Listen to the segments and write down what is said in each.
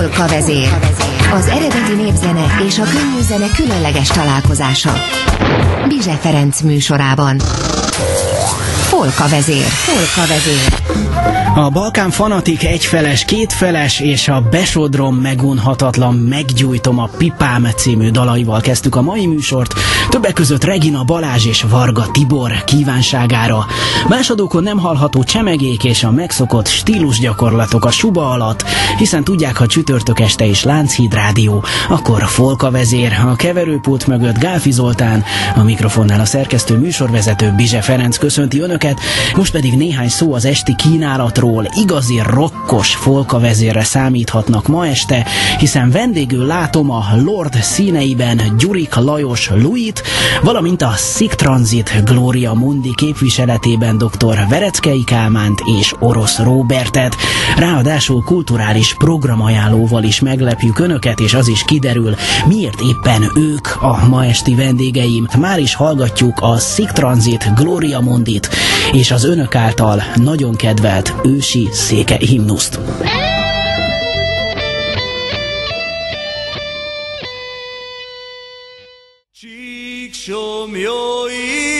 Polka vezér. Az eredeti népzene és a könnyű zene különleges találkozása. Bizse Ferenc műsorában. Polka vezér. Polka vezér. A Balkán fanatik egyfeles, kétfeles és a Besodrom megunhatatlan Meggyújtom a pipám című dalaival kezdtük a mai műsort, többek között Regina Balázs és Varga Tibor kívánságára. Másodókon nem hallható csemegék és a megszokott stílusgyakorlatok a suba alatt, hiszen tudják, ha csütörtök este is Lánchíd Rádió, akkor Polka vezér, a keverőpult mögött Gálfi Zoltán, a mikrofonnál a szerkesztő műsorvezető Bizse Ferenc köszönti önöket, most pedig néhány szó az esti kínálatról. Igazi rokkos Polka vezérre számíthatnak ma este, hiszen vendégül látom a Lord színeiben Gyurik Lajos Louis-t, valamint a Sick Transit Gloria Mundi képviseletében dr. Vereckei Kálmánt és Orosz Róbertet. Ráadásul kulturális programajánlóval is meglepjük önöket, és az is kiderül, miért éppen ők a ma esti vendégeim. Már is hallgatjuk a Sick Transit Gloria Mundit és az önök által nagyon kedvelt ősi székely himnuszt. Csíksomjói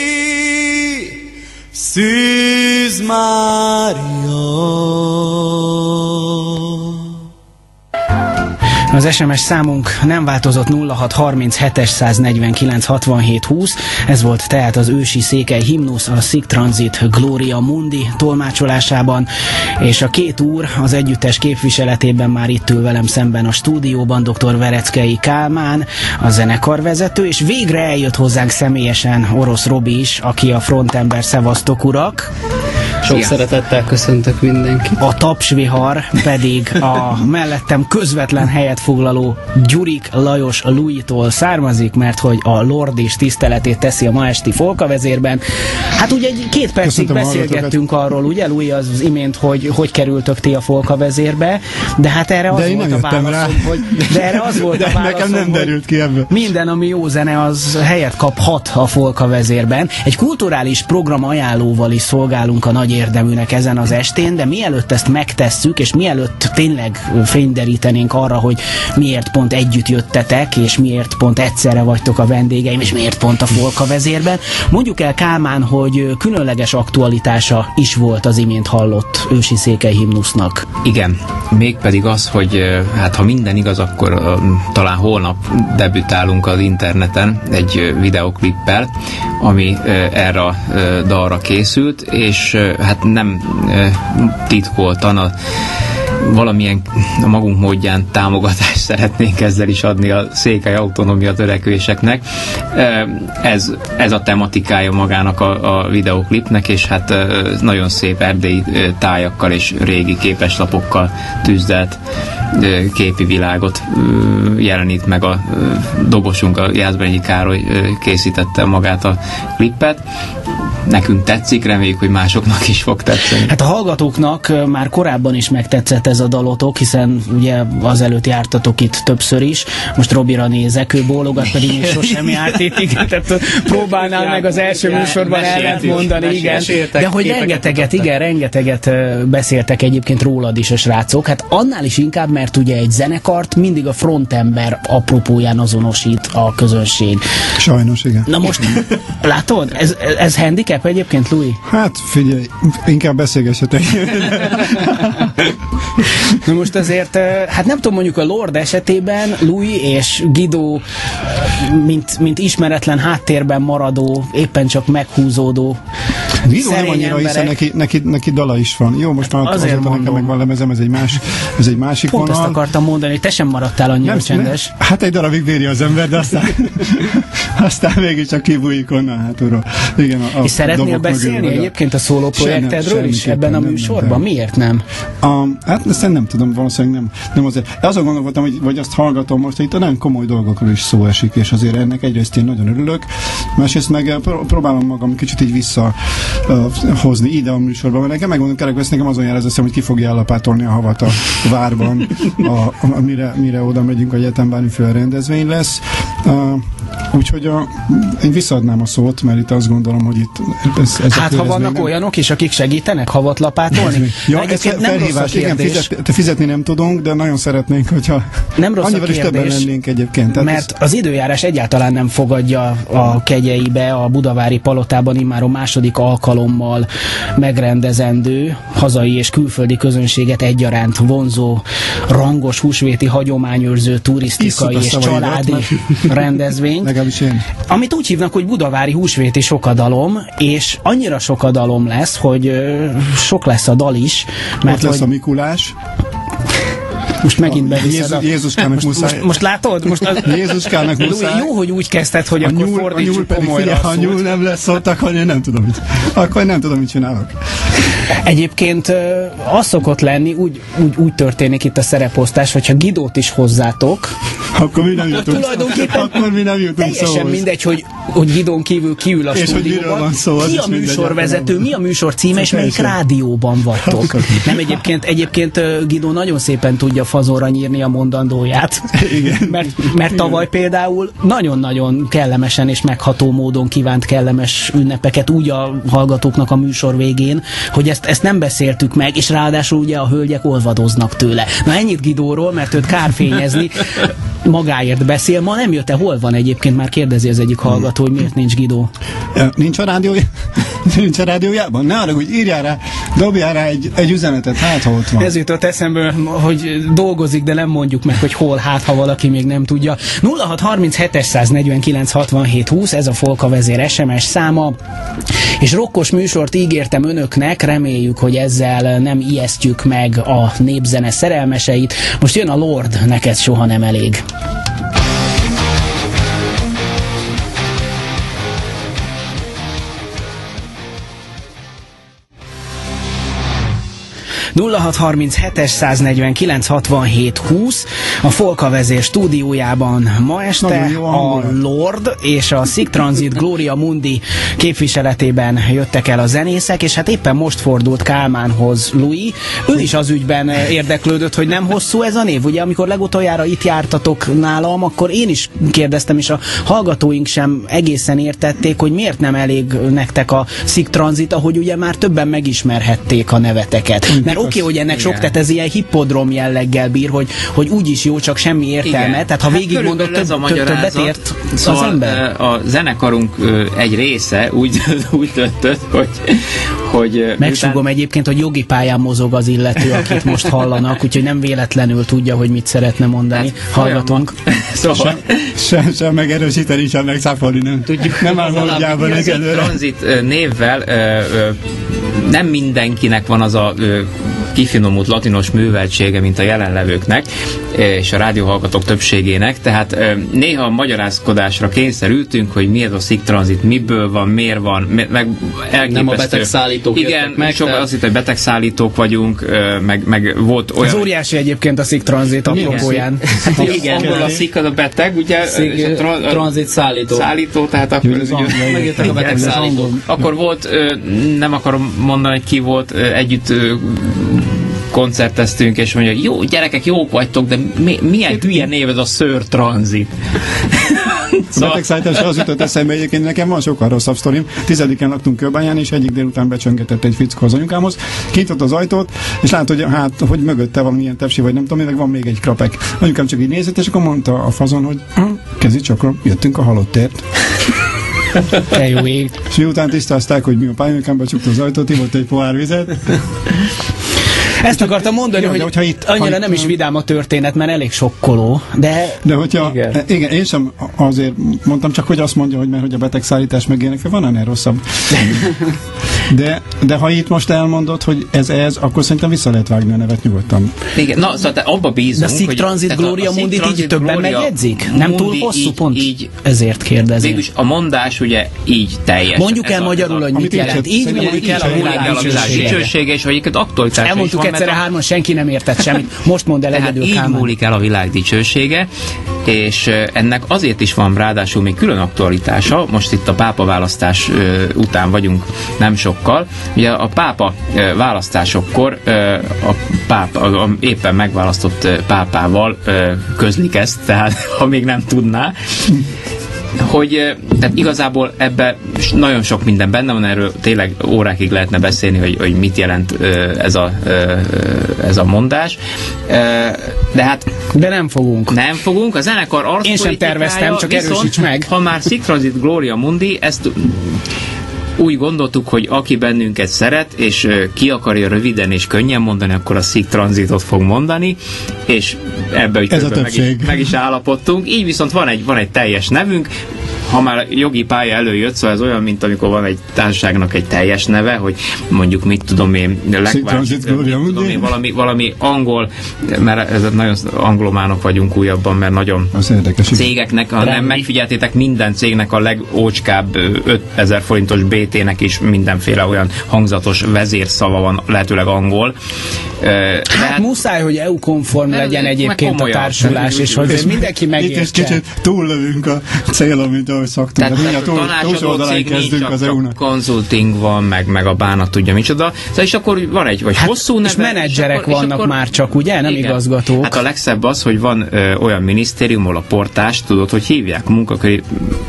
Szűz Mária. Az SMS számunk nem változott, 0637 149 67 20. Ez volt tehát az ősi székely himnusz a Sick Transit Gloria Mundi tolmácsolásában, és a két úr az együttes képviseletében már itt ül velem szemben a stúdióban dr. Vereckei Kálmán, a zenekarvezető, és végre eljött hozzánk személyesen Orosz Robi is, aki a frontember. Szevasztok, urak! Sok szeretettel köszöntök mindenkit. A tapsvihar pedig a mellettem közvetlen helyet foglaló Gyurik Lajos Louis-tól származik, mert hogy a Lord is tiszteletét teszi a ma esti Polka vezérben. Hát ugye két percig beszélgettünk arról, ugye Louis, az imént, hogy kerültök ti a Polka vezérbe, de hát erre az volt a válaszom, hogy... De erre az volt a válaszom, nekem nem derült ki ebből. Minden, ami jó zene, az helyet kaphat a Polka vezérben. Egy kulturális program ajánlóval is szolgálunk a nagy érdeműnek ezen az estén, de mielőtt ezt megtesszük, és mielőtt tényleg fényderítenénk arra, hogy miért pont együtt jöttetek, és miért pont egyszerre vagytok a vendégeim, és miért pont a Polka vezérben, mondjuk el, Kálmán, hogy különleges aktualitása is volt az imént hallott ősi székely himnusznak. Igen, mégpedig az, hogy hát ha minden igaz, akkor talán holnap debütálunk az interneten egy videoklippel, ami erre a dalra készült, és hát nem titkoltan valamilyen a magunk módján támogatást szeretnénk ezzel is adni a székely autonómia törekvéseknek. Ez a tematikája magának a videoklipnek, és hát nagyon szép erdélyi tájakkal és régi képeslapokkal tüzdelt képi világot jelenít meg a dobosunk, a Jászberényi Károly készítette magát a klippet. Nekünk tetszik, reméljük, hogy másoknak is fog tetszeni. Hát a hallgatóknak már korábban is megtetszett ez a dalotok, hiszen ugye azelőtt jártatok itt többször is. Most Robira nézek, ő bólogat, pedig még sosem járt itt, igen, tehát próbálnál meg az első műsorban ellent mondani, igen. De hogy rengeteget beszéltek egyébként rólad is a srácok. Hát annál is inkább, mert ugye egy zenekart mindig a frontember apropóján azonosít a közönség. Sajnos, igen. Na most, látod? Ez handicap egyébként, Louis? Hát figyelj, inkább beszélgessetek. Na most azért, hát nem tudom, mondjuk a Lord esetében Louis és Guido, mint ismeretlen háttérben maradó, éppen csak meghúzódó Guido nem annyira, hiszen neki dala is van. Jó, most már azért nekem meg van lemezem, ez egy másik pont vonal. Ezt akartam mondani, hogy te sem maradtál annyira csendes. Hát egy darabig véri az ember, de aztán mégiscsak kibújik onnan hátulról. Igen, és szeretnél beszélni egyébként a szóló projektedről is ebben a műsorban? Miért nem? Hát ezt nem tudom, valószínűleg nem azért. Azon gondolkodtam, hogy vagy azt hallgatom most, itt nagyon komoly dolgokról is szó esik, és azért ennek egyrészt én nagyon örülök, másrészt meg próbálom magam kicsit így visszahozni ide a műsorban, mert nekem megmondom, kerekvesz, nekem azon jelezem, hogy ki fogja ellapátolni a havat a várban, mire oda megyünk, a egyetem bármiféle rendezvény lesz. Úgyhogy én visszaadnám a szót, mert itt azt gondolom, hogy itt hát ha vannak olyanok is, akik segítenek havat lapátolni? Ja, ez felhívás, igen, fizetni nem tudunk, de nagyon szeretnénk, hogyha nem rossz annyival is többen lennénk egyébként. Tehát mert az időjárás egyáltalán nem fogadja a kegyeibe a budavári palotában immáron második alkalommal megrendezendő hazai és külföldi közönséget egyaránt vonzó, rangos, húsvéti hagyományőrző, turisztikai és családi rendezvényt, amit úgy hívnak, hogy budavári húsvéti sokadalom, és annyira sokadalom lesz, hogy sok lesz a dal is. Mert ott lesz a Mikulás. Most megint beviszed Jézuskának muszáj. Most látod? Jézuskának muszáj. Jó, hogy úgy kezdted, hogy akkor fordítsuk komolyra a szót. Ha nyúl nem lesz ott, akkor én nem tudom, mit csinálok. Egyébként az szokott lenni, úgy történik itt a szereposztás, hogyha Gidót is hozzátok, akkor mi nem jutunk. Akkor mi nem jutunk teljesen szóhoz. Mindegy, hogy Gidón kívül kiül a stúdióban. Ki a műsorvezető, mi a műsor címe, és melyik rádióban vagytok. Nem, egyébként Gidó nagyon szépen tudja fazonra nyírni a mondandóját. Igen. Mert tavaly például nagyon-nagyon kellemesen és megható módon kívánt kellemes ünnepeket úgy a hallgatóknak a műsor végén, hogy ezt nem beszéltük meg, és ráadásul ugye a hölgyek olvadoznak tőle. Na ennyit Gidóról, mert őt kár fényezni, magáért beszél. Ma nem jött-e? Hol van egyébként? Már kérdezi az egyik hallgató, hogy miért nincs Gidó. Nincs a rádiójában? Ne arra, hogy írjál rá, dobjál rá egy üzenetet, hát ha ott van. Ez jutott eszembe, hogy dolgozik, de nem mondjuk meg, hogy hol, hát ha valaki még nem tudja. 0630 ez a Folka Vezér SMS száma, és rokkos műsort ígértem önöknek, reméljük, hogy ezzel nem ijesztjük meg a népzene szerelmeseit. Most jön a Lord, neked soha nem elég. a Folka Vezér stúdiójában ma este a Lord és a Sick Transit Gloria Mundi képviseletében jöttek el a zenészek, és hát éppen most fordult Kálmánhoz Louis. Ő is az ügyben érdeklődött, hogy nem hosszú ez a név. Ugye amikor legutoljára itt jártatok nálam, akkor én is kérdeztem, és a hallgatóink sem egészen értették, hogy miért nem elég nektek a Sick Transit, ahogy ugye már többen megismerhették a neveteket. Mert oké, hogy ennek sok, tehát ez ilyen hippodrom jelleggel bír, hogy úgyis jó, csak semmi értelme. Igen. Tehát ha végigmondod, többet ért szóval az ember. A zenekarunk egy része úgy döntött, hogy megsúgom egyébként, hogy jogi pályán mozog az illető, akit most hallanak, úgyhogy nem véletlenül tudja, hogy mit szeretne mondani. Hallgatunk. Szóval sem megerősíteni, sem megszáfolni, nem tudjuk. Nem áll valójában ez előre. Transit névvel nem mindenkinek van az a kifinomult latinos műveltsége, mint a jelenlevőknek, és a rádióhallgatók többségének, tehát néha magyarázkodásra kényszerültünk, hogy mi ez a Sick Transit, miből van, miért van, meg elképesztő. Nem a betegszállítók. Igen, sok azt hitt, hogy betegszállítók vagyunk, meg volt olyan... Az óriási egyébként a Sick Transit apropóján. Igen, angol a Sick az a beteg, ugye? Transit szállító. Szállító, tehát akkor megjöttek a betegszállítók. Akkor volt, nem akarom mondani, hogy ki volt, együtt koncerteztünk, és mondja, jó, gyerekek, jók vagytok, de milyen hülye név ez a Sir Transit? A betegszállítás az jutott eszembe, egyébként nekem van sokkal rosszabb sztorim. 10-en laktunk Kőbányán, és egyik délután becsöngetett egy fickó az anyukámhoz, kinyitott az ajtót, és látta, hogy mögötte van milyen tepsi, vagy nem tudom, meg van még egy krapek. Anyukám csak így nézett, és akkor mondta a fazon, hogy kezdj csak, jöttünk a halottért. Te jó ég. És miután tisztázták, hogy mi a pályánkámba csukta az ajtót, ivott egy pohár vizet. Ezt akartam mondani, hogy annyira nem is vidám a történet, mert elég sokkoló, de hogyha, igen, én sem azért mondtam, csak hogy azt mondja, hogy mert hogy a betegszállítás meg ilyenek, van ennél rosszabb. De ha itt most elmondod, hogy ez, akkor szerintem vissza lehet vágni a nevet nyugodtan. Igen, na, szóval abba bízunk, de a Sick Transit Gloria Mundit így többen megjegyzik? Nem túl hosszú pont? Így, ezért kérdezem. Végülis a mondás ugye így teljes. Mondjuk el magyarul, hogy mit jelent. Így mondjuk el a világ dicsősége, és hogy aktualitása. Elmondtuk egyszerre hárman, senki nem értett semmit. Most mondd el egyedül, Kálmán. Így múlik el a világ dicsősége, és ennek azért is van ráadásul még külön aktualitása. Most itt a pápa választás után vagyunk nem sokkal. Ugye a pápa választásokkor a éppen megválasztott pápával közlik ezt, tehát ha még nem tudná. tehát igazából ebben nagyon sok minden benne van, erről tényleg órákig lehetne beszélni, hogy mit jelent ez a mondás. De nem fogunk. Nem fogunk. A zenekar arszpolitikája... Én sem terveztem, csak erősíts meg. Ha már Sic Transit Gloria Mundi, ezt úgy gondoltuk, hogy aki bennünket szeret, és ki akarja röviden és könnyen mondani, akkor a Sic Transitot fog mondani, és ebbe meg is állapodtunk. Így viszont van egy teljes nevünk, ha már jogi pálya előjött, szóval ez olyan, mint amikor van egy társaságnak egy teljes neve, hogy mondjuk mit tudom én, valami angol, mert nagyon anglománok vagyunk újabban, mert nagyon cégeknek, ha nem megfigyeltétek, minden cégnek a legócskább 5000 forintos BT-nek is mindenféle olyan hangzatos vezérszava van, lehetőleg angol. Hát muszáj, hogy EU-konform legyen egyébként a társulás, és hogy mindenki megértse. Kicsit túllövünk a célon, mint ahogy szoktunk. Tehát a tanácsadó cég nincs, csak consulting van, meg a bánat tudja micsoda. Szóval és akkor van egy hosszú neve. És menedzserek vannak már csak, ugye? Nem igen. Igazgatók. Hát a legszebb az, hogy van olyan minisztérium, ahol a portást, tudod, hogy hívják? Munkaköri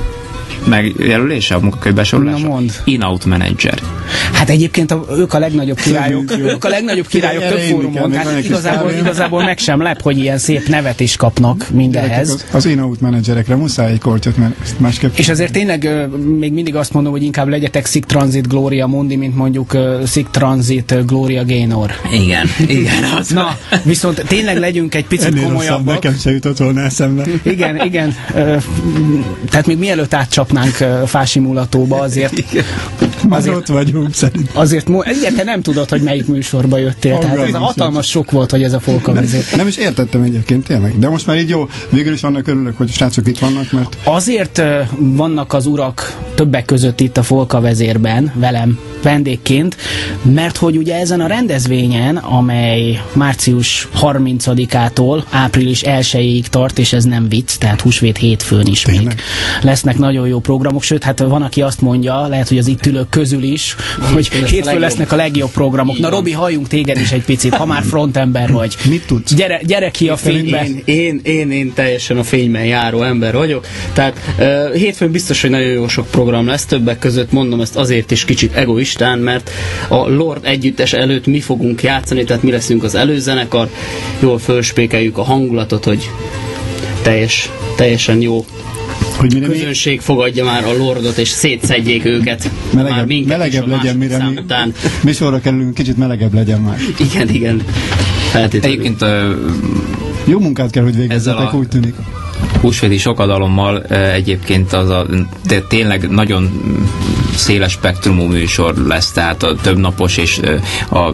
megjelölése, a munkaköri besorolása? In-out manager. Hát egyébként ők a legnagyobb királyok, több fórumon, tehát igazából meg sem lep, hogy ilyen szép nevet is kapnak mindenhez. Az in-out menedzserekre muszáj egy kortyot, mert másképp... És azért tényleg még mindig azt mondom, hogy inkább legyetek Sic Transit Gloria Mundi, mint mondjuk Sic Transit Gloria Gaynor. Igen. Az na, viszont tényleg legyünk egy picit komolyabbak. Nekem se jutott volna eszembe. Igen. Tehát még mielőtt átcsapnánk Fásimulatóba, azért ott vagyunk szerintem. Azért, igen, te nem tudod, hogy melyik műsorba jöttél. Tehát ez a hatalmas sok volt, hogy ez a folkavezér. Nem is értettem egyébként, tényleg. De most már így jó, végül is annak örülök, hogy a srácok itt vannak, mert... Azért vannak az urak többek között itt a folkavezérben, velem vendégként, mert hogy ugye ezen a rendezvényen, amely március 30-ától április 1-ig tart, és ez nem vicc, tehát húsvét hétfőn is még lesznek nagyon jó programok, sőt, hát van, aki azt mondja, lehet, hogy az itt ülők közül is, hogy hétfőn lesznek a legjobb programok. Na, Robi, halljunk téged is egy picit, ha már frontember vagy. Mit tudsz? Gyere ki a fénybe. Én teljesen a fényben járó ember vagyok, tehát hétfőn biztos, hogy nagyon jó sok program lesz, többek között mondom ezt azért is kicsit egoistán, mert a Lord együttes előtt mi fogunk játszani, tehát mi leszünk az előzenekar, jól fölspékeljük a hangulatot, hogy teljesen jó hogy közönség fogadja már a Lordot, és szétszedjék őket. Melegebb legyen, mire mi sorra kerülünk, kicsit melegebb legyen már. Igen. Egyébként jó munkát kell, hogy végezzetek, úgy tűnik. Húsvéti sokadalommal egyébként tényleg nagyon széles spektrumú műsor lesz, tehát a többnapos és a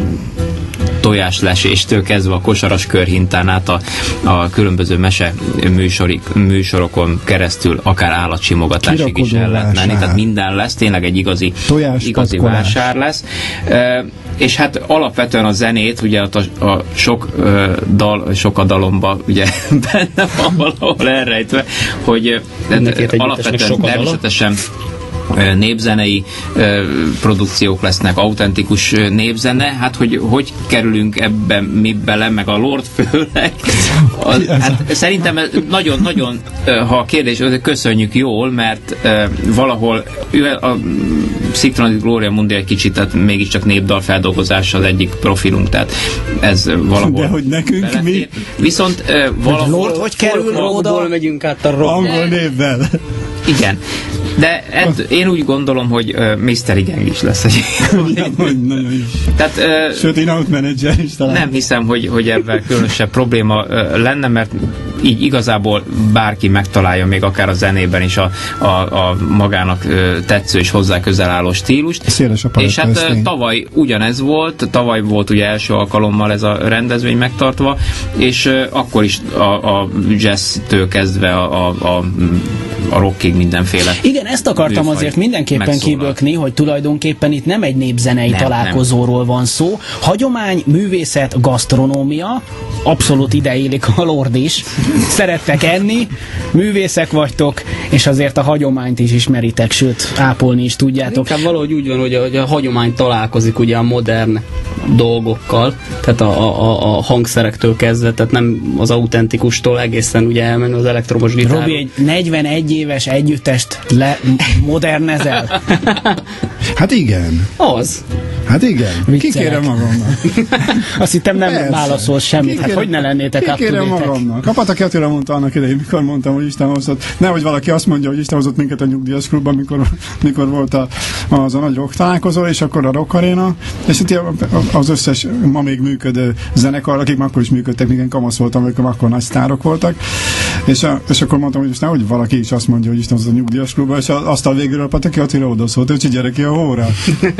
tojásleséstől kezdve a kosaras körhintán át a különböző mese műsorokon keresztül akár állatsimogatásig is el lehet menni, tehát minden lesz, tényleg egy igazi vásár lesz. És hát alapvetően a zenét, ugye a sok a dalomba ugye benne van valahol elrejtve, hogy alapvetően természetesen népzenei produkciók lesznek, autentikus népzene, hát hogy kerülünk ebben mi bele, meg a Lord főleg. Hát szerintem nagyon, ha a kérdés, köszönjük jól, mert valahol a Sic Transit Gloria Mundi egy kicsit, tehát mégiscsak népdalfeldolgozása az egyik profilunk, tehát ez valahol... De hogy nekünk mi? Viszont valahol... Lord, hogy kerül oda? Megyünk át a rock. Angol névvel. Igen. De én úgy gondolom, hogy Mr. Gang is lesz egy. Nagyon is. Tehát, sőt, in-out manager is talán. Nem hiszem, hogy ebben különösebb probléma lenne, mert így igazából bárki megtalálja még akár a zenében is a magának tetsző és hozzá közel álló stílust. Széles a paletta, és hát tavaly ugyanez volt, tavaly volt ugye első alkalommal ez a rendezvény megtartva, és akkor is a jazz-től kezdve a rockig mindenféle. Igen, ezt akartam azért mindenképpen kibökni, hogy tulajdonképpen itt nem egy népzenei találkozóról van szó. Hagyomány, művészet, gasztronómia, abszolút ideillik a Lord is. Szerettek enni, művészek vagytok, és azért a hagyományt is ismeritek, sőt, ápolni is tudjátok. Inkább valahogy úgy van, hogy a hagyomány találkozik ugye a modern dolgokkal, tehát a hangszerektől kezdve, tehát nem az autentikustól egészen ugye elmenni az elektromos gitárról. Robi, egy 41 éves együttest modernezel? Hát igen. Az. Hát igen. Viccelek. Kikérem magamnak. Azt hittem nem Persze. válaszol semmit. Hát hogy ne lennétek Kikérem up-to-date-ek? magamnak. A Pataki Attila mondta annak idején, mikor mondtam, hogy Isten hozott. Nehogy valaki azt mondja, hogy Isten hozott minket a nyugdíjas klubban, mikor volt az a nagy rock találkozó, és akkor a Rock Arena, és itt az összes ma még működő zenekar, akik akkor is működtek, még én kamasz voltam, amikor akkor nagy sztárok voltak, és akkor mondtam, hogy most nehogy valaki is azt mondja, hogy Isten hozott a nyugdíjas klubban, és aztán végül a Pataki Attila odaszólt, hogy gyere ki a hóra.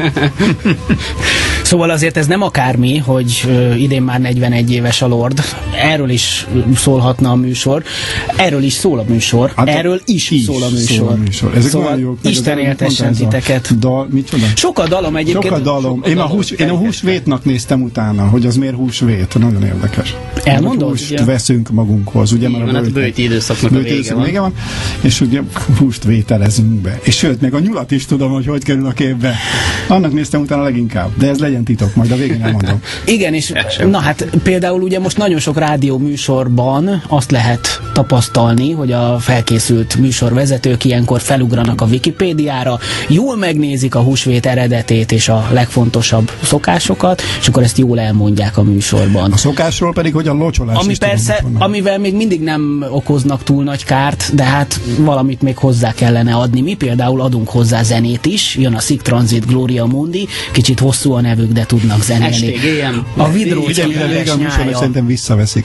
Szóval azért ez nem akármi, hogy idén már 41 éves a Lord. Erről is szólhatna a műsor. Erről is szól a műsor. Hát erről is szól a műsor. Ezek szóval jók, Isten éltessen titeket. Micsoda? Sok a dalom egyébként. Sok a dalom. Én a húsvétnak néztem utána, hogy az miért húsvét. Nagyon érdekes. Elmondod? Húst veszünk magunkhoz. Ugye, Van, hát a bőti időszaknak a vége van. És ugye húst vételezünk be. És sőt, még a nyulat is tudom, hogy kerül a képbe. Annak néztem utána leginkább. De ez legyen titok, majd a végén elmondom. Igen, és na hát például ugye most nagyon sok rádió műsorban azt lehet tapasztalni, hogy a felkészült műsorvezetők ilyenkor felugranak a Wikipédiára, jól megnézik a húsvét eredetét és a legfontosabb szokásokat, és akkor ezt jól elmondják a műsorban. A szokásról pedig, hogy a locsolás Ami is persze, amivel még mindig nem okoznak túl nagy kárt, de hát valamit még hozzá kellene adni. Mi például adunk hozzá zenét is, jön a Sick Transit Gloria Mundi, kicsit hosszú a nevük, de tudnak zenélni. STGM. A Vidrócki Ugye, üveges a műsorban nyája. szerintem visszaveszik.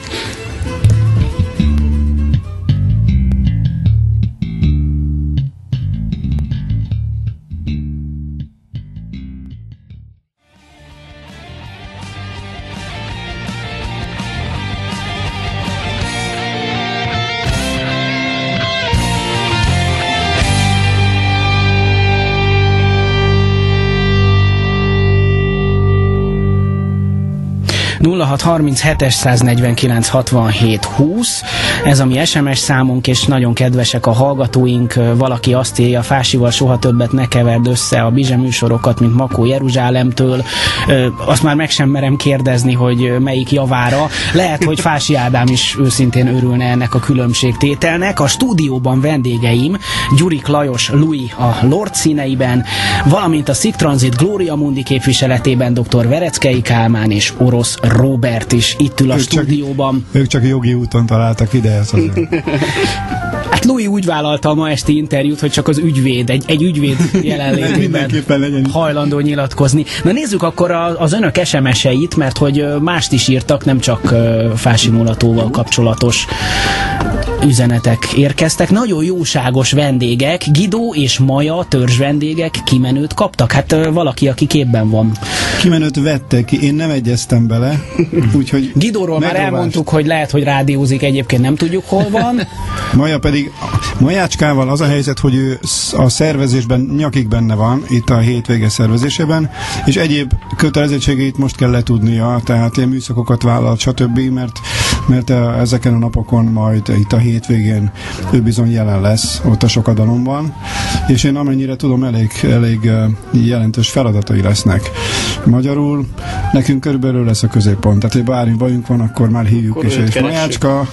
...0637-149-67-20. Ez a mi SMS számunk, és nagyon kedvesek a hallgatóink. Valaki azt írja, Fásival soha többet ne keverd össze a Bizse műsorokat, mint Makó Jeruzsálemtől. Azt már meg sem merem kérdezni, hogy melyik javára. Lehet, hogy Fási Ádám is őszintén örülne ennek a különbségtételnek. A stúdióban vendégeim Gyurik Lajos Louis a Lord színeiben, valamint a Sick Transit Gloria Mundi képviseletében dr. Vereckei Kálmán és Orosz Róbert is itt ül a stúdióban. Ők csak jogi úton találtak ide. Hát Louis úgy vállalta a ma esti interjút, hogy csak az ügyvéd, egy ügyvéd jelenlétében hajlandó nyilatkozni. Na nézzük akkor az önök SMS-eit, mert hogy mást is írtak, nem csak Fási Mulatóval kapcsolatos üzenetek érkeztek. Nagyon jóságos vendégek, Guido és Maja törzs vendégek kimenőt kaptak. Hát valaki, aki képben van. Kimenőt vettek ki, én nem egyeztem bele, úgyhogy... Guidóról már elmondtuk, hogy lehet, hogy rádiózik, egyébként nem tudjuk, hol van. Maja pedig, Majácskával az a helyzet, hogy ő a szervezésben nyakig benne van, itt a hétvége szervezésében, és egyéb kötelezettségeit most kell letudnia, tehát ilyen műszakokat vállalt, stb., mert ezeken a napokon majd itt a hétvégén ő bizony jelen lesz ott a Sokadalomban, és én amennyire tudom, elég jelentős feladatai lesznek. Magyarul nekünk körülbelül lesz a középpont, tehát hogy bármi bajunk van, akkor már hívjuk is, és Majácska.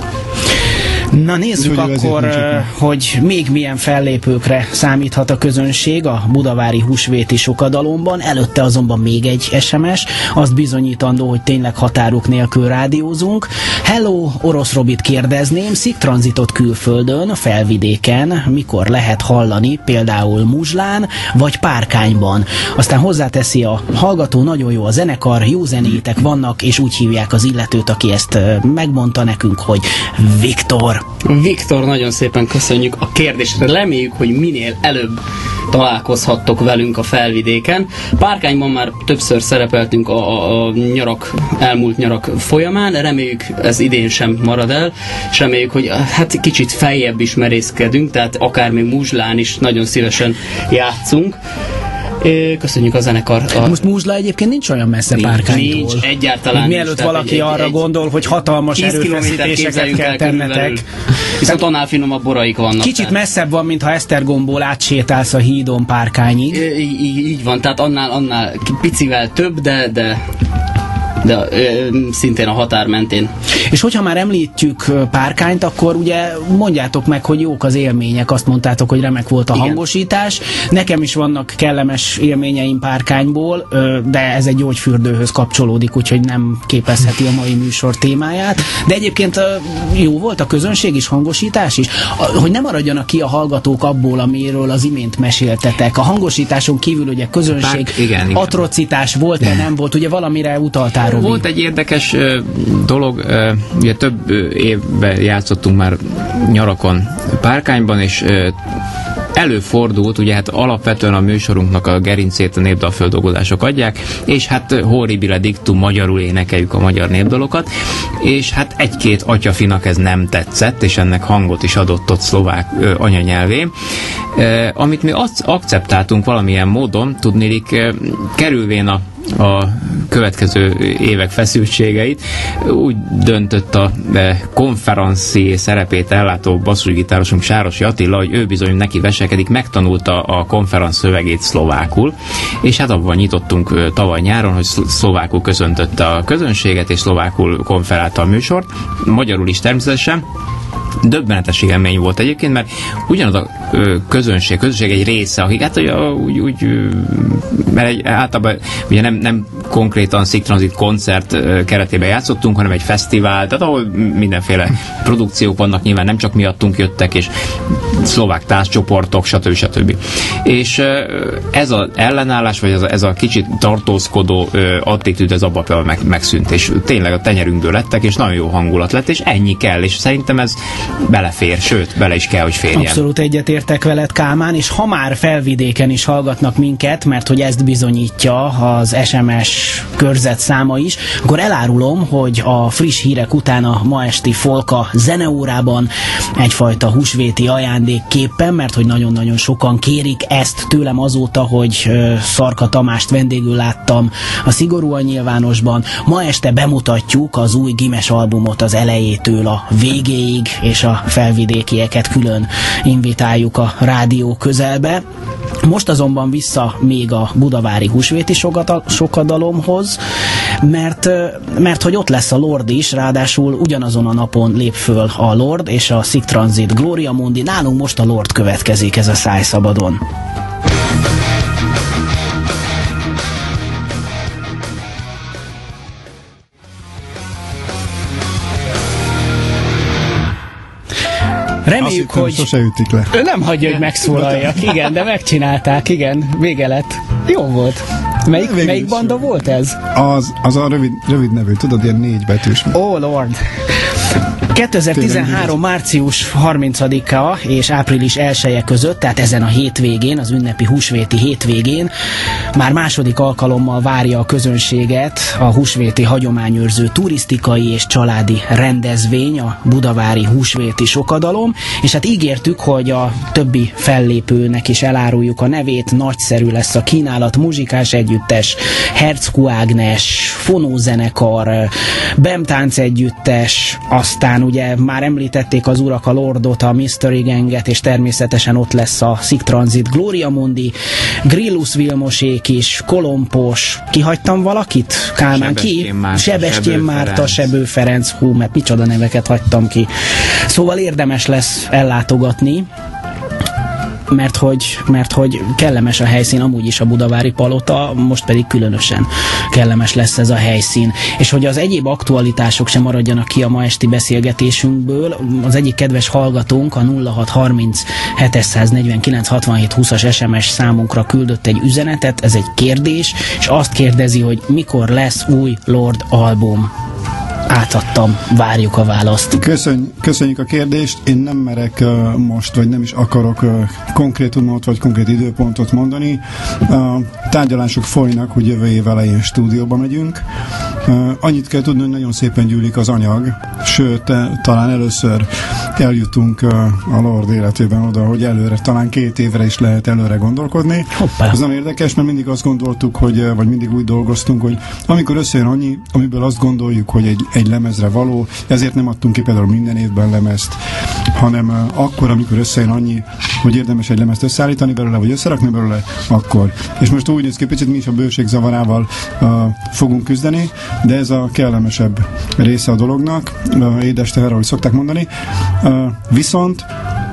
Na nézzük akkor, hogy még milyen fellépőkre számíthat a közönség a budavári húsvéti Sokadalomban. Előtte azonban még egy SMS, azt bizonyítandó, hogy tényleg határok nélkül rádiózunk. Hello, Orosz Robit kérdezném, Sick Transitot külföldön, felvidéken mikor lehet hallani, például Muzslán vagy Párkányban. Aztán hozzáteszi a hallgató, nagyon jó a zenekar, jó zenétek vannak, és úgy hívják az illetőt, aki ezt megmondta nekünk, hogy Viktor. Viktor, nagyon szépen köszönjük a kérdést. Reméljük, hogy minél előbb találkozhattok velünk a felvidéken. Párkányban már többször szerepeltünk a elmúlt nyarak folyamán, reméljük ez idén sem marad el, és reméljük, hogy hát kicsit feljebb is merészkedünk, tehát akár még Muzslán is nagyon szívesen játszunk. Köszönjük a zenekar. Most Múzsla egyébként nincs olyan messze Párkánytól. Nincs, egyáltalán mielőtt nincs, valaki arra gondol, hogy hatalmas erőfeszítéseket kell tennetek. Viszont annál finomabb boraik vannak. Kicsit messzebb van, mintha Esztergomból átsétálsz a hídon Párkányig. Így van, tehát annál picivel több, de szintén a határ mentén. És hogyha már említjük Párkányt, akkor ugye mondjátok meg, hogy jók az élmények, azt mondtátok, hogy remek volt a hangosítás. Nekem is vannak kellemes élményeim Párkányból, de ez egy gyógyfürdőhöz kapcsolódik, úgyhogy nem képezheti a mai műsor témáját. De egyébként jó volt a közönség is, hangosítás is, hogy nem maradjanak ki a hallgatók abból, amiről az imént meséltetek. A hangosításon kívül ugye közönség, igen. Atrocitás volt-e, nem volt, ugye valamire utaltál. Volt egy érdekes dolog, ugye több évben játszottunk már nyarakon Párkányban, és előfordult, ugye hát alapvetően a műsorunknak a gerincét a népdalföldolgozások adják, és hát horribile dictum, magyarul énekeljük a magyar népdalokat, és hát egy-két atyafinak ez nem tetszett, és ennek hangot is adott ott szlovák anyanyelvén. Amit mi akceptáltunk valamilyen módon, tudnélik, kerülvén a következő évek feszültségeit, úgy döntött a konferencié szerepét ellátó basszusgitárosunk Sárosi Attila, hogy ő bizony neki veselkedik, megtanulta a konferenc szövegét szlovákul, és hát abban nyitottunk tavaly nyáron, hogy szlovákul köszöntötte a közönséget, és szlovákul konferálta a műsort, magyarul is természetesen. Döbbenetes élmény volt egyébként, mert ugyanaz a közönség egy része, akik hát mert általában ugye nem konkrétan Sick Transit koncert keretében játszottunk, hanem egy fesztivál, tehát ahol mindenféle produkciók vannak, nyilván nem csak miattunk jöttek, és szlovák társcsoportok, stb. És ez az ellenállás, vagy ez a kicsit tartózkodó attitűd, ez abban megszűnt, és tényleg a tenyerünkből lettek, és nagyon jó hangulat lett, és ennyi kell, és szerintem ez belefér, sőt, bele is kell, hogy férjen. Abszolút egyetértek veled, Kálmán, és ha már Felvidéken is hallgatnak minket, mert hogy ezt bizonyítja az SMS körzet száma is, akkor elárulom, hogy a friss hírek után a ma esti Folka zeneórában egyfajta húsvéti ajándékképpen, mert hogy nagyon-nagyon sokan kérik ezt tőlem azóta, hogy Szarka Tamást vendégül láttam a Szigorúan nyilvánosban. Ma este bemutatjuk az új Gimes albumot az elejétől a végéig, és a felvidékieket külön invitáljuk a rádió közelbe. Most azonban vissza még a budavári húsvéti sokadalomhoz, mert hogy ott lesz a Lord is, ráadásul ugyanazon a napon lép föl a Lord és a Sick Transit Gloria Mundi. Nálunk most a Lord következik, ez a Száj szabadon. Reméljük, hogy sose ütik le. Ő nem hagyja, hogy megszólaljak. Igen, de megcsinálták, igen, vége lett. Jó volt. Melyik banda volt ez? Az a rövid nevű, tudod, ilyen 4 betűs. Oh Lord! 2013. március 30-a és április 1-e között, tehát ezen a hétvégén, az ünnepi húsvéti hétvégén már második alkalommal várja a közönséget a húsvéti hagyományőrző turisztikai és családi rendezvény, a budavári húsvéti sokadalom, és hát ígértük, hogy a többi fellépőnek is eláruljuk a nevét, nagyszerű lesz a kínálat, muzsikás együttes, Herckó Ágnes, fonózenekar, Bemtánc együttes, aztán ugye már említették az urak a Lordot, a Mystery Ganget, és természetesen ott lesz a Sick Transit Gloria Mundi, Grillus Vilmosék is, Kolompos, kihagytam valakit? Kálmán ki? Sebestyén Márta, Sebő Ferenc, hú, mert micsoda neveket hagytam ki. Szóval érdemes lesz ellátogatni, mert hogy kellemes a helyszín, amúgy is a budavári palota, most pedig különösen kellemes lesz ez a helyszín. És hogy az egyéb aktualitások sem maradjanak ki a ma esti beszélgetésünkből, az egyik kedves hallgatónk a 0630 749 67 20-as SMS számunkra küldött egy üzenetet, ez egy kérdés, és azt kérdezi, hogy mikor lesz új Lord album. átadtam, várjuk a választ. Köszönjük a kérdést. Én nem merek most, vagy nem is akarok konkrétumot, vagy konkrét időpontot mondani. Tárgyalások folynak, hogy jövő év elején stúdióba megyünk. Annyit kell tudni, hogy nagyon szépen gyűlik az anyag, sőt, talán először eljutunk a Lord életében oda, hogy előre, talán 2 évre is lehet előre gondolkodni. Hoppá. Ez nagyon érdekes, mert mindig azt gondoltuk, vagy mindig úgy dolgoztunk, hogy amikor összejön annyi, amiből azt gondoljuk, hogy egy lemezre való, ezért nem adtunk ki például minden évben lemezt, hanem akkor, amikor összejön annyi, hogy érdemes egy lemezt összeállítani belőle, vagy összerakni belőle, akkor. És most úgy néz ki, picit mi is a bőség zavarával fogunk küzdeni, de ez a kellemesebb része a dolognak, édes teher, ahogy szokták mondani. Viszont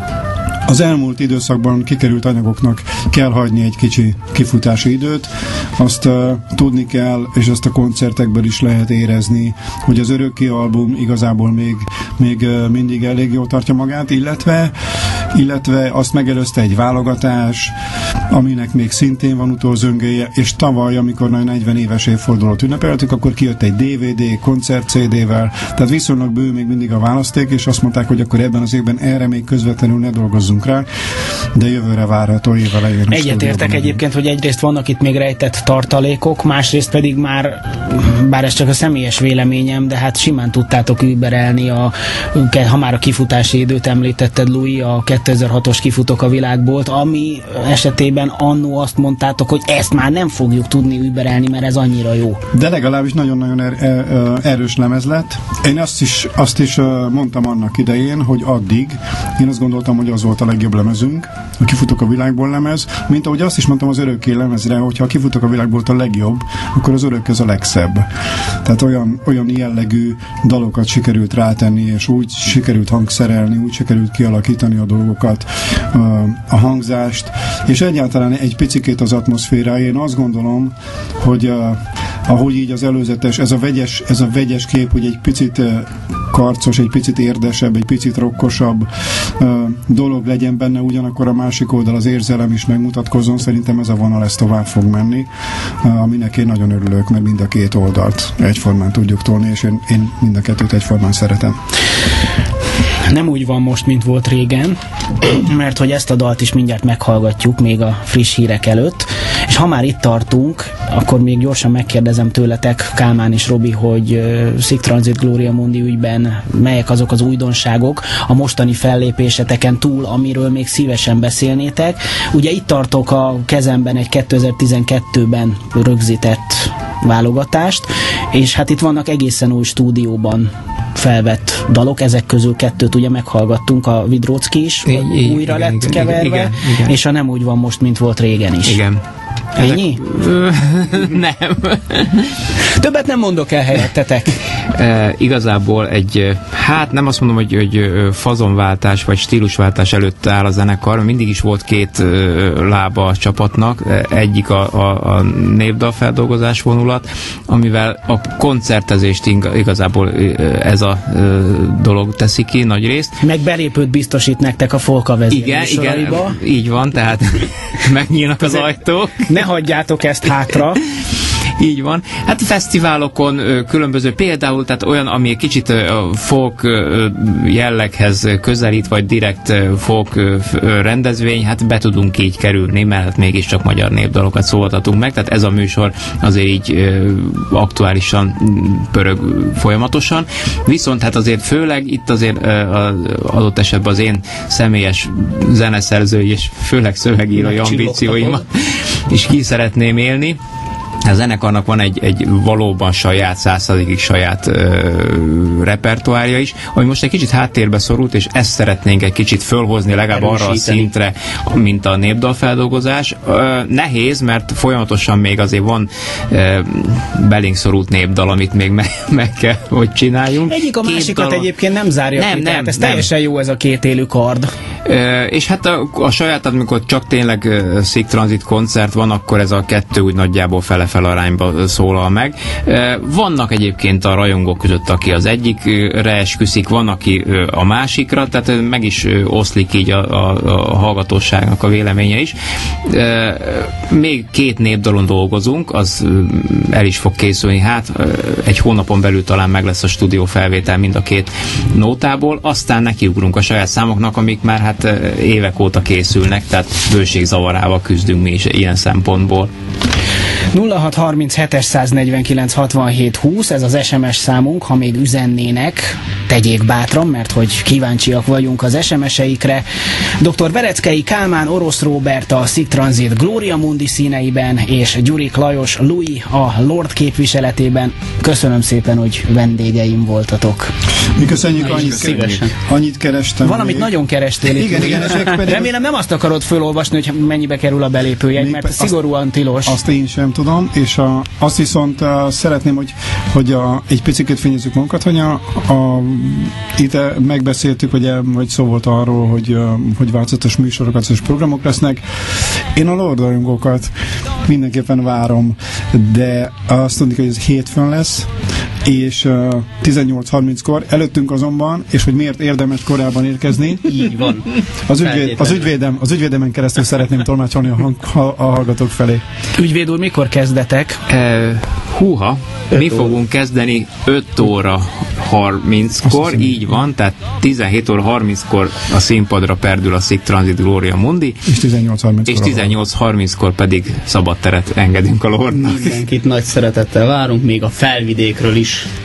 az elmúlt időszakban kikerült anyagoknak kell hagyni egy kicsi kifutási időt, azt tudni kell, és azt a koncertekből is lehet érezni, hogy az örökké album igazából még mindig elég jól tartja magát, illetve azt megelőzte egy válogatás, aminek még szintén van utózöngéje, és tavaly, amikor 40 éves évfordulót ünnepeltük, akkor kijött egy DVD, koncert CD-vel, tehát viszonylag bő még mindig a választék, és azt mondták, hogy akkor ebben az évben erre még közvetlenül ne dolgozzunk rá, de jövőre várható év elején. Egyetértek egyébként, hogy egyrészt vannak itt még rejtett tartalékok, másrészt pedig már, bár ez csak a személyes véleményem, de hát simán tudtátok überelni, ha már a kifutási időt említetted, Louis, a 2006-os Kifutok a világból, ami esetében annó azt mondtátok, hogy ezt már nem fogjuk tudni überelni, mert ez annyira jó. De legalábbis nagyon-nagyon erős lemez lett. Én azt is mondtam annak idején, hogy addig én azt gondoltam, hogy az volt a legjobb lemezünk, a Kifutok a világból lemez, mint ahogy azt is mondtam az örökké lemezre, hogyha a Kifutok a világból a legjobb, akkor az örök ez a legszebb. Tehát olyan jellegű dalokat sikerült rátenni, és úgy sikerült hangszerelni, úgy sikerült kialakítani a dolgokat, a hangzást, és egyáltalán egy picikét az atmoszférája. Én azt gondolom, hogy ahogy így az előzetes, ez a vegyes kép, hogy egy picit karcos, egy picit érdesebb, egy picit rokkosabb dolog legyen benne, ugyanakkor a másik oldal az érzelem is megmutatkozzon. Szerintem ez a vonal, ez tovább fog menni, aminek én nagyon örülök, mert mind a két oldalt egyformán tudjuk tolni, és én mind a kettőt egyformán szeretem. Nem úgy van most, mint volt régen, mert hogy ezt a dalt is mindjárt meghallgatjuk még a friss hírek előtt, és ha már itt tartunk, akkor még gyorsan megkérdezem tőletek, Kálmán és Robi, hogy Sic Transit Gloria Mundi ügyben melyek azok az újdonságok a mostani fellépéseteken túl, amiről még szívesen beszélnétek. Ugye itt tartok a kezemben egy 2012-ben rögzített válogatást, és hát itt vannak egészen új stúdióban felvett dalok, ezek közül 2 ugye meghallgattunk, a Vidrócki is újra lett keverve, és a Nem úgy van most, mint volt régen is. Igen. Ennyi? Nem. Többet nem mondok el helyettetek. Igazából hát nem azt mondom, hogy fazonváltás vagy stílusváltás előtt áll a zenekar, mindig is volt 2 lába a csapatnak, egyik a népdalfeldolgozás vonulat, amivel a koncertezést igazából ez a dolog teszi ki nagy részt. Meg belépőt biztosít nektek a Folka vezér műsoraiba. Igen, így van, tehát megnyílnak az ajtók. Ne hagyjátok ezt hátra. Így van. Hát fesztiválokon különböző, például tehát olyan, ami egy kicsit folk jelleghez közelít, vagy direkt folk rendezvény, hát be tudunk így kerülni, mert mégiscsak magyar népdalokat szóltatunk meg, tehát ez a műsor azért így aktuálisan pörög folyamatosan. Viszont hát azért főleg itt azért adott esetben az én személyes zeneszerzői és főleg szövegírói ambícióimat is ki szeretném élni. A zenekarnak van egy valóban saját, 100%-ig saját repertoárja is, ami most egy kicsit háttérbe szorult, és ezt szeretnénk egy kicsit fölhozni legalább arra a szintre, mint a népdalfeldolgozás. Nehéz, mert folyamatosan még azért van belénk szorult népdal, amit még meg kell, hogy csináljunk. Egyik a másikat egyébként nem zárja ki, tehát ez teljesen jó ez a 2 élő kard. És hát a saját, amikor csak tényleg Sick Transit koncert van, akkor ez a kettő úgy nagyjából fele-fel arányba szólal meg. Vannak egyébként a rajongók között, aki az egyikre esküszik, van, aki a másikra, tehát meg is oszlik így a hallgatóságnak a véleménye is. Még 2 népdalon dolgozunk, az el is fog készülni, hát egy hónapon belül talán meg lesz a stúdió felvétel mind a 2 nótából, aztán nekiugrunk a saját számoknak, amik már hát évek óta készülnek, tehát bőségzavarával küzdünk mi is ilyen szempontból. 0637 149 67 20, ez az SMS számunk, ha még üzennének, tegyék bátran, mert hogy kíváncsiak vagyunk az SMS-eikre. Dr. Bereckei Kálmán, Orosz Róbert a Sick Transit Gloria Mundi színeiben, és Gyurik Lajos, Louis a Lord képviseletében. Köszönöm szépen, hogy vendégeim voltatok. Mi köszönjük, annyit kerestem. Valamit még nagyon kerestél itt. Igen, remélem nem azt akarod fölolvasni, hogy mennyibe kerül a belépőjegy, mert szigorúan tilos. Azt én sem tudom, és azt viszont szeretném, hogy egy picit fényezzük magunkat, hogy itt megbeszéltük, vagy szó volt arról, hogy változatos műsorokat és programok lesznek. Én a Lord rajongókat mindenképpen várom, de azt tudni, hogy ez hétfőn lesz, és 18:30-kor, előttünk azonban, és hogy miért érdemes korábban érkezni. Így van. Az ügyvédemen keresztül szeretném tolmácsolni a hallgatók felé. Ügyvéd úr, mikor kezdetek? Mi fogunk kezdeni 5 óra 30-kor, így van, tehát 17 óra 30-kor a színpadra perdül a Sick Transit Gloria Mundi, és 18:30-kor pedig szabad teret engedünk a Lordnak. Mindenkit nagy szeretettel várunk, még a felvidékről is.